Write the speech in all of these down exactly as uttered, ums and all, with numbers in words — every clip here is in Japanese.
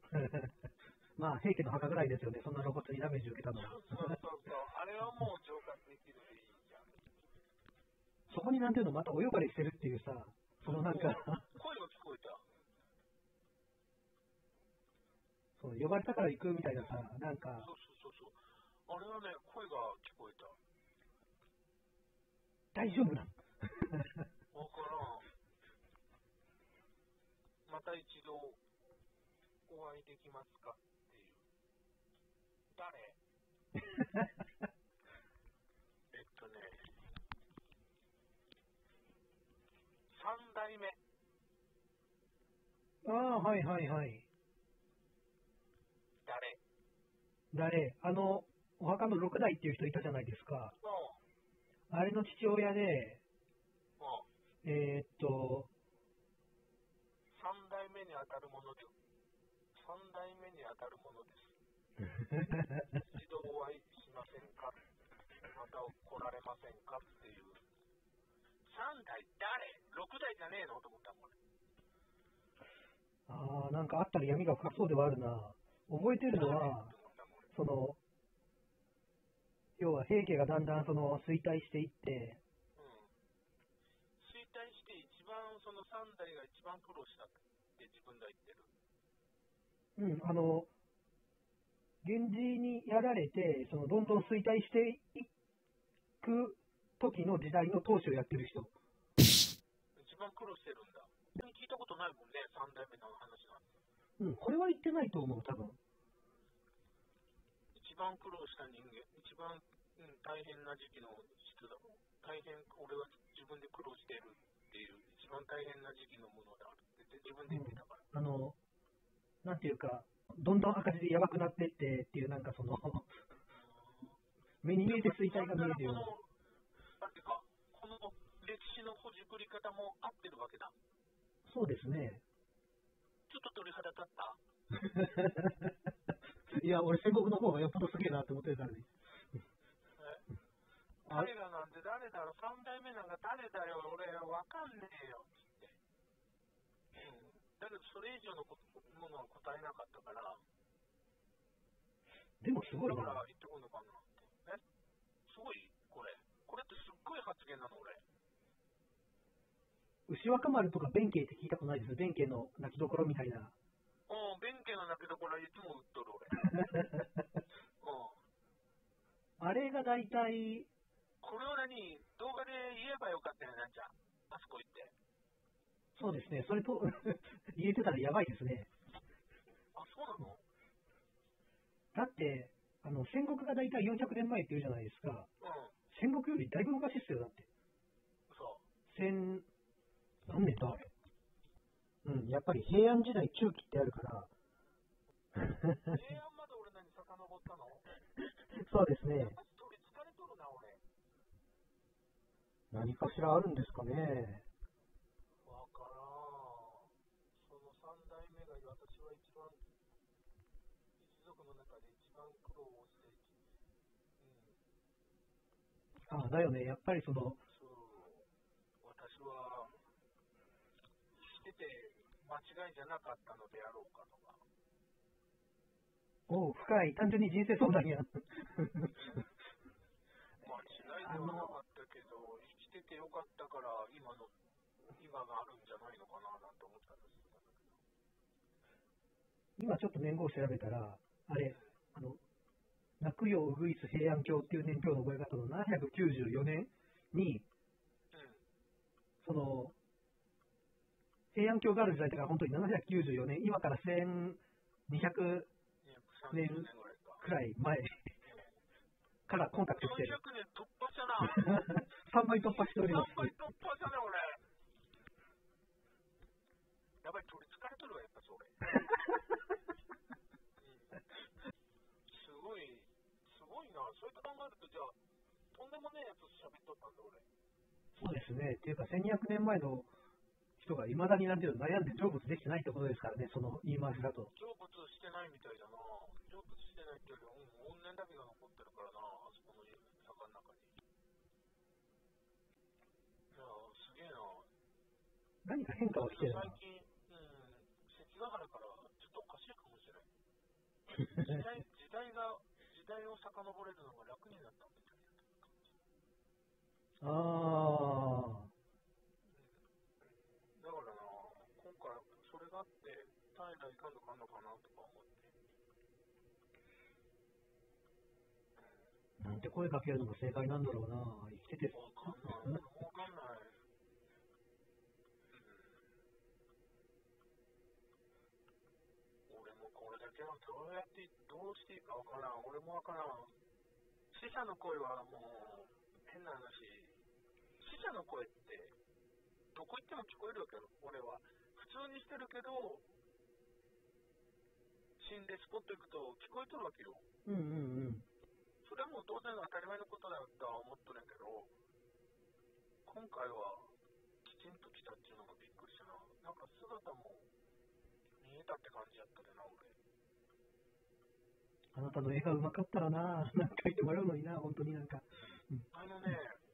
まあ、平家の墓ぐらいですよね、そんな露骨にダメージ受けたのは。 そうそうそうそう、あれはもう浄化できるでいいじゃん。 そこになんていうの、またお呼ばれしてるっていうさ、そのなんか、 声が聞こえた。 そう呼ばれたから行くみたいなさ、なんか、 そうそうそうそう。あれはね、声が聞こえた。 大丈夫なのわからん。また一度お会いできますかっていう。誰えっとね、三代目。 ああ、はいはいはい。 誰誰あの、お墓の六代っていう人いたじゃないですか。 うあれの父親で、 ん、うん。 えー、っと、 三代目に当たるもので、三代目に当たるものです。一度お会いしませんか、また来られませんかっていう。三代誰六代じゃねえのと思ったもん。 ああ、なんかあったら闇が深そうではあるな。覚えてるのは、その、要は平家がだんだんその衰退していって、 うん。衰退して一番その三代が一番苦労したって自分が言ってる。 うん、あの、源氏にやられて、そのどんどん衰退していく時の時代の当主をやってる人。 一番苦労してるんだ。聞いたことないもんね、三代目の話なんて。 うん、これは言ってないと思う、多分。 一番苦労した人間、一番、うん、大変な時期の人だもん。大変、俺は自分で苦労してるっていう、一番大変な時期のものだって自分で言ってたから。 うん、あの、なんていうか、どんどん赤字でやばくなってってっていう、なんかその、目に見えて衰退が見えるような。 だってか、この歴史のほじくり方も合ってるわけだ。 そうですね。 ちょっと鳥肌立った。 いや、俺戦国の方がよっぽどすげえなって思ってるからね。 誰がなんて誰だろう、三代目なんか誰だよ、俺わかんねえよって言って。うん。だけどそれ以上のものは答えなかったから。 でもすごいな。 だから言ってこんのかなって。えすごいこれ。これってすっごい発言なの俺。 牛若丸とか弁慶って聞いたことないです。弁慶の泣きどころみたいな。 うん、弁慶の泣きどころはいつも売っとる俺。うん。 あれが大体、 これを何、動画で言えばよかったよね、じゃあ。あそこ行って。 そうですね。それと言えてたらやばいですね。 あ、そうなの？ だって、あの、戦国が大体よんひゃくねんまえって言うじゃないですか。 うん。 戦国よりだいぶ昔っすよ、だって。 嘘。 千、何年だあれ。うん、やっぱり平安時代中期ってあるから。 平安まで俺何遡ったの？ そうですね。 取りつかれとるな、俺。 何かしらあるんですかね。 わからん。その三代目が私は一番、一族の中で一番苦労をして、うん。 ああ、だよね。やっぱりその、 そう。私は、してて間違いじゃなかったのであろうかとか。 おう、深い。単純に人生相談や。 間違いではなかったけど、生きててよかったから、今の、今があるんじゃないのかな、なんて思ったんですけど。 今ちょっと年号を調べたら、あれ、あの、洛陽ウグイス平安京っていう年表の覚え方のななひゃくきゅうじゅうよねんに、 うん。 その、平安京がある時代だから本当にななひゃくきゅうじゅうよねん、今からせんにひゃくねんくらい前からコンタクトしてる。 よんひゃくねん突破したな。 さんばい突破しております。 さんばい突破したね、俺。やばい、取りつかれとるわ、やっぱそれ。すごい、すごいな。そうやって考えると、じゃあ、とんでもねえやつ喋っとったんだ、俺。 そうですね。っていうか、せんにひゃくねんまえの人がいまだになんていうの悩んで成仏できてないってことですからね、その言い回しだと。 成仏してないみたいだな。成仏してないっていうより、うん、怨念だけが残ってるからな、あそこの坂の中に。いやー、すげえな。 何か変化は来てるな。 最近、うん、関ヶ原からちょっとおかしいかもしれない。 時代、時代が、時代を遡れるのが楽になったみたいな。 ああ。 だからな、今回、それがあって、体内いかんのかんのかなとか思って。 なんて声かけるのが正解なんだろうな、生きてて。 わかんない。わかんない。俺もこれだけはどうやって、どうしていいかわからん。俺もわからん。死者の声はもう、変な話。死者の声って、どこ行っても聞こえるわけよ、俺は。普通にしてるけど、心霊スポット行くと聞こえとるわけよ。 うんうんうん。 それはもう当然当たり前のことだよとは思っとるんやけど、今回はきちんと来たっていうのがびっくりしたな。なんか姿も見えたって感じやったでな、俺。 あなたの絵がうまかったらな、なんか書いてもらうのにな、本当になんか。うん、 あのね、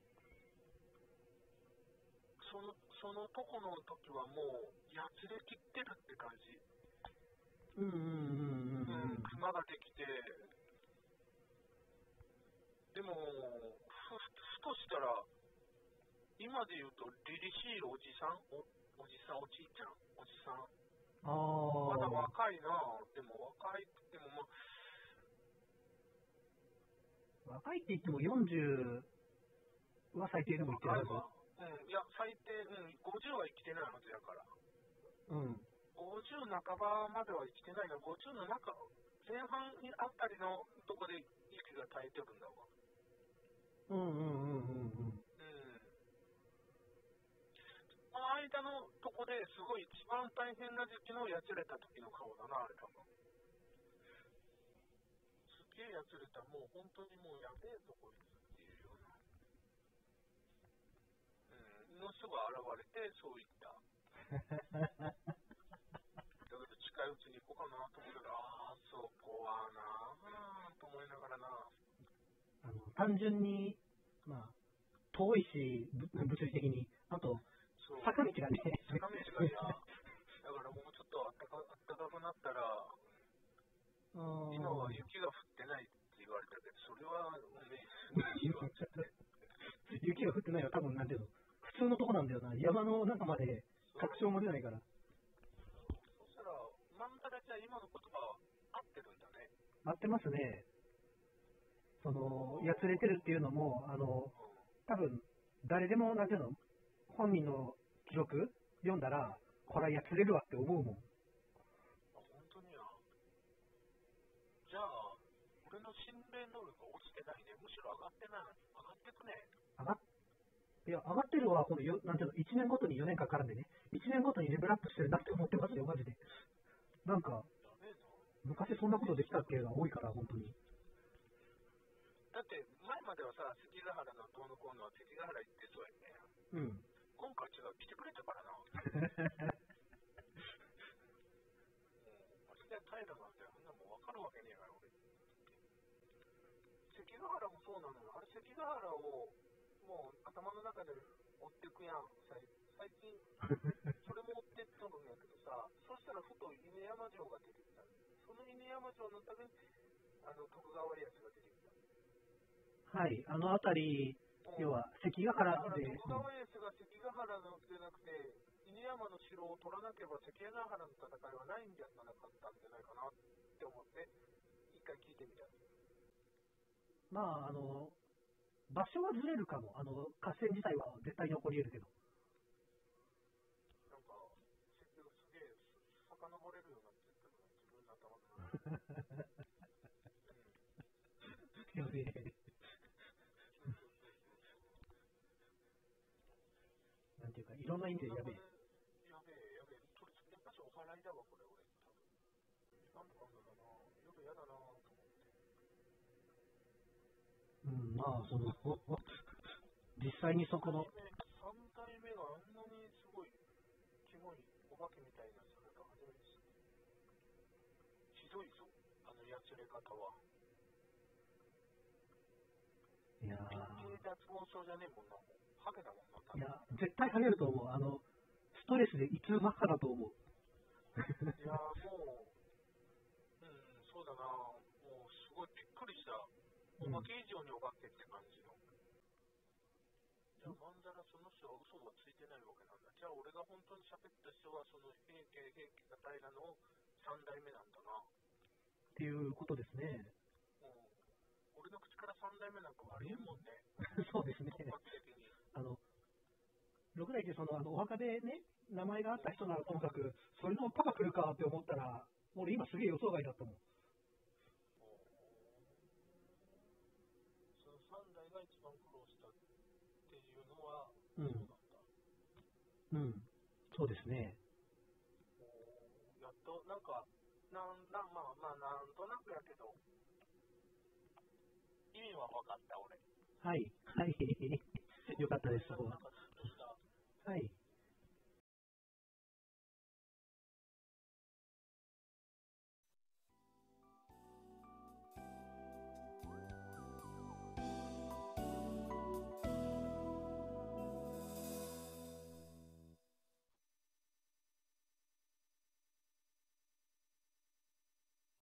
その、そのとこの時はもう、やつれきってるって感じ。 うんうんうんうん。 うん、熊ができて、でも、ふ、ふとしたら、今で言うと、凛々しいおじさんお、おじさん、おじいちゃん、おじさん。 ああ。 まだ若いなぁ。でも若いっても、まあ、 若いって言ってもよんじゅうは最低でも言ってるはず。 うん、いや、最低、うん、ごじゅうは生きてないはずやから。 うん。 ごじゅう半ばまでは生きてないが、ごじゅうの中、前半あたりのとこで息が絶えてるんだわ。 うんうんうんうんうん。 うん。この間のとこですごい一番大変な時期のやつれた時の顔だな、あれ多分。すげえやつれた、もう本当にもうやべえぞこいつっていうような。うん。の人が現れて、そういった。だけど近いうちに行こうかなと思ったら、ああ、そこはなぁと思いながらな。 あの単純に、まあ、遠いし、ぶ物理的に、あと、坂道がね。 坂道が嫌。だからもうちょっとあったか、あったかくなったら、今は雪が降ってないって言われたけど、それはね、いいわ。 雪が降ってないよ、多分なんていうの。普通のとこなんだよな。山の中まで確証も出ないから。 そしたら、まんざらじゃ今の言葉合ってるんだね。 合ってますね。その、やつれてるっていうのも、あの、多分、誰でも、なんていうの、本人の記録読んだら、これはやつれるわって思うもん。 あ、本当にや。じゃあ、俺の心霊能力が落ちてないね。むしろ上がってない。上がってくね。 上がっいや、上がってるは、このよ、なんていうの、いちねんごとによねんかんからんでね、いちねんごとにレベルアップしてるなって思ってますよ、マジで。なんか、昔そんなことできたっけが多いから、本当に。 だって、前まではさ、関ヶ原のどうのこうのは関ヶ原行ってそうやね。 うん。 今回違う、来てくれたからな。もう、マジで平らなんて、そんなもん分かるわけねえから、俺。関ヶ原もそうなのよ。あれ、関ヶ原を、もう頭の中で追ってくやん、最近。それも追ってっとるんやけどさ、そしたらふと犬山城が出てきた。その犬山城のために、あの、徳川家康が出てきた。 はい、あの辺り、要は関ヶ原で。 徳川家康が関ヶ原のじゃなくて、犬山の城を取らなければ関ヶ原の戦いはないんじゃなかったんじゃないかなって思って、一回聞いてみた。 まあ、あの、場所はずれるかも。あの、合戦自体は絶対に起こり得るけど。 なんか、すげえ、遡れるようになってるけど、自分の頭の中で。 やべえ。なんていうか、いろんな意味でやべえ。 やべえ、やべえ。とりあえず、やっぱしお祓いだわ、これ、俺。なんとかなんだな。夜嫌だなと思って。 うん、まあ、その、実際にそこの。 さん代目があんなにすごい、キモいお化けみたいな姿初めて知って。ひどいぞ、あのやつれ方は。 いやー。 陰茎脱毛症じゃねえもんな、もう。ハゲだもんな、 いや、絶対ハゲると思う。あの、ストレスで胃痛ばっかだと思う。 いやー、もう、うん、そうだな。 ごいびっくりした。お化け以上にお化けって感じの。じゃあ、まんざらその人は嘘がついてないわけなんだ。じゃあ、俺が本当に喋った人は、その平家、平家が平の三代目なんだな。 っていうことですね。 うん、俺の口から三代目なんかありえんもんね。 そうですね。あの、六代ってその、あの、お墓でね、名前があった人ならともかく、それのパパ来るかって思ったら、俺今すげえ予想外だったもん。 その三代が一番苦労したっていうのは、 うん。うん。そうですね。 やっと、なんか、なんなん、まあまあ、なんとなくやけど、意味は分かった、俺。 はい。はい。よかったです、そこは。 なんかずっとした。 はい。